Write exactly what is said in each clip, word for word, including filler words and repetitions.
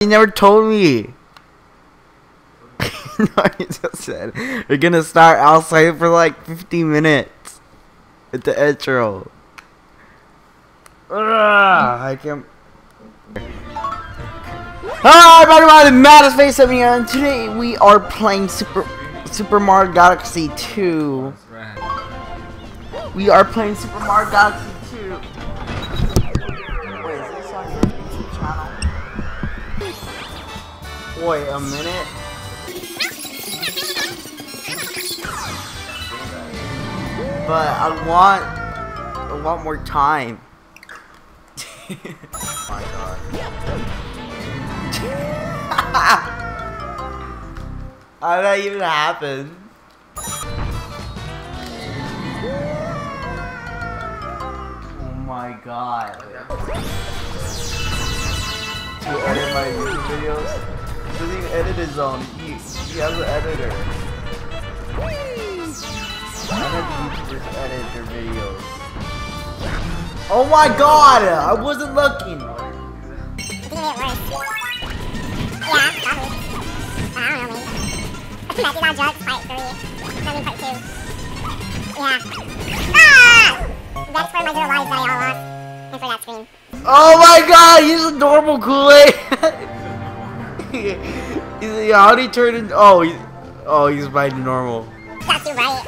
never told me. No, you just said we're gonna start outside for like fifteen minutes at the intro. Ugh, I can't. Hi, everybody, Matthewman Plays at me, and today we are playing Super Super Mario Galaxy two. We are playing Super Mario Galaxy two. Wait, is this on your YouTube channel? Wait a minute. But I want, I want more time. Oh my god. How did that even happen? Oh my god. To edit my YouTube videos? He doesn't even edit his own. He, he has an editor. I had YouTubers edit their videos. Oh my god! I wasn't looking! Matthew Got Drugs, part three. Maybe part two. Yeah. Ah! That's for my little lives that I all lost. And for that screen. Oh my god! He's a normal Kool-Aid! He's, how did he turn in? Oh, he's, oh, he's by normal. That's too bright.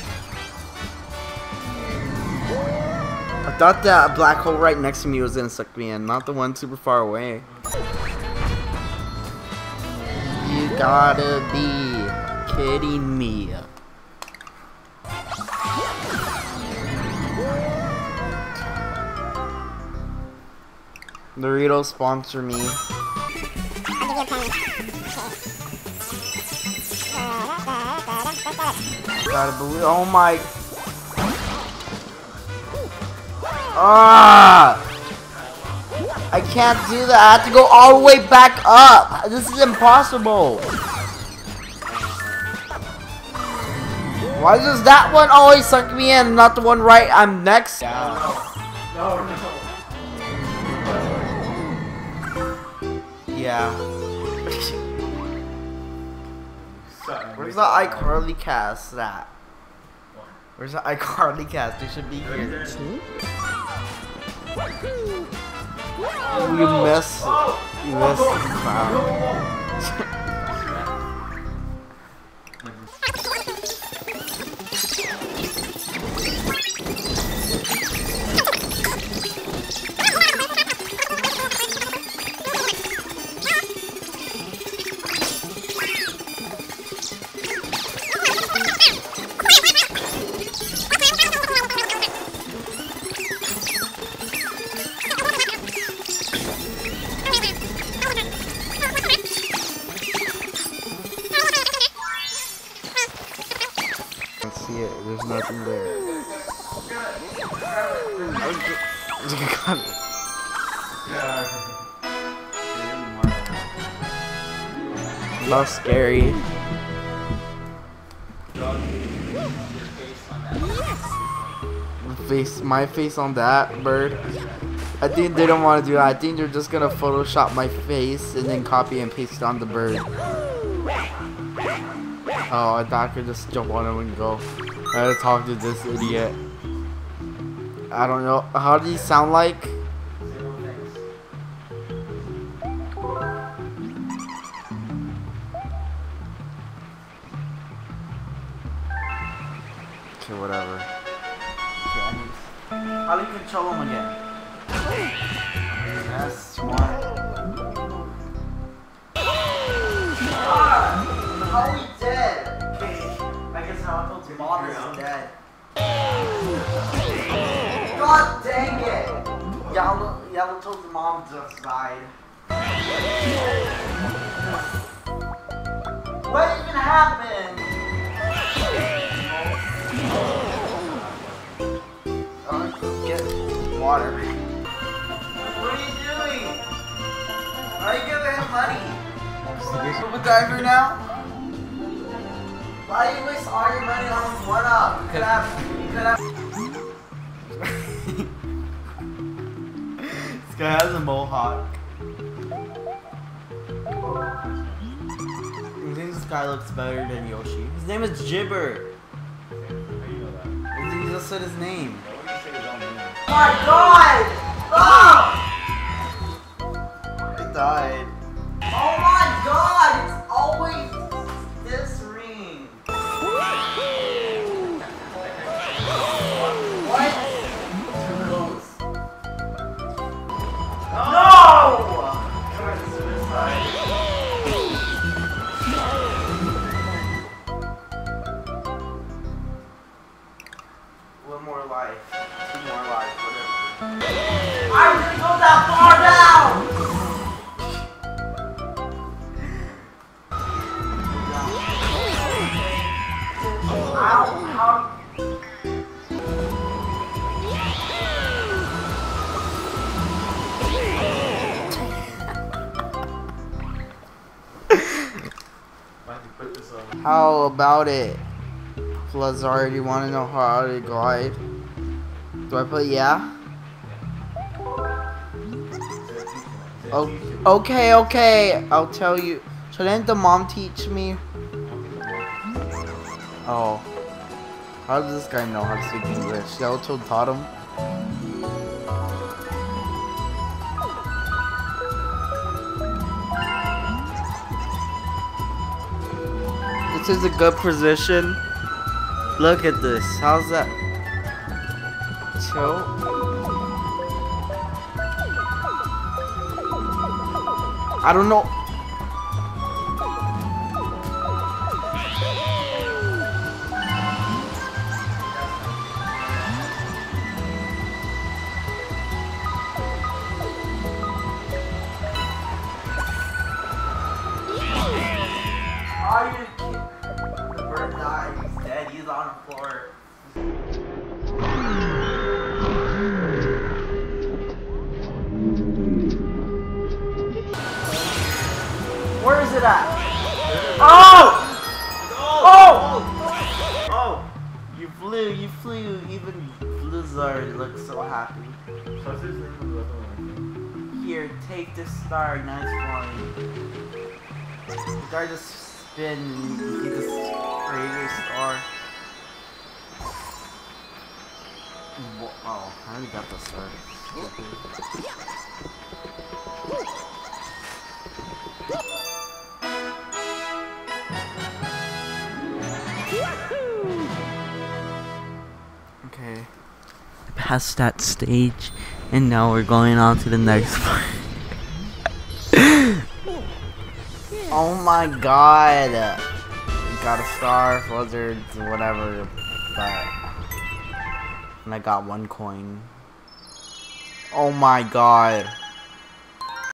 I thought that black hole right next to me was gonna suck me in, not the one super far away. You gotta be kidding me. Doritos sponsor me. I'll give you a penny. Okay. Gotta believe. Oh my. Ah! I can't do that. I have to go all the way back up. This is impossible. Why does that one always suck me in, not the one right I'm next? Yeah. No, no. Yeah. Where's the iCarly cast at? Where's the iCarly cast? They should be here too. You mess. You mess the crowd. See it, there's nothing there. That's scary. Face, my face on that bird. I think they don't want to do that. I think they're just gonna Photoshop my face and then copy and paste it on the bird. Oh, I thought I could just jump on him and go. I had to talk to this idiot. I don't know. How does he sound like? Okay, whatever. Okay, I need... How do you control him again? That's smart. Ah! How are we dead? Okay, I guess how I told your mom is dead. God dang it! Yellow, Yellow told the mom just died. What even happened? Oh, get water. What are you doing? Are you giving him money? Scuba diver now? Why do you waste all your money on one up? You could have, you could have. This guy has a mohawk. guy looks better than Yoshi. His name is Jibber. How do you know that? He just said his name. Why would you say his own name? Oh my god! Oh! I died. Oh my god! It's always this ring. What? Too close. No! Trying to suicide. One more life. Two more lives, whatever. I didn't go that far down! Ow, how? Why'd you put this on? How about it? Lazar, do you want to know how to glide? Do I put yeah? Oh, okay, okay. I'll tell you. Shouldn't the mom teach me? Oh. How does this guy know how to speak English? Yellow taught him. This is a good position. Look at this. How's that? Chill. I don't know. Are you kidding? The bird died. He's dead. He's on the floor. Where is it at? Oh! Oh! Oh! You flew, you flew. Even Blizzard looks so happy. So what's his name on the other one? Here, take this star. Nice one. The guy just spin. He just created a star. Oh, I already got the star. Okay. Past that stage, and now we're going on to the next part. Oh my god! We got a star, blizzards, whatever, but and I got one coin. Oh my god!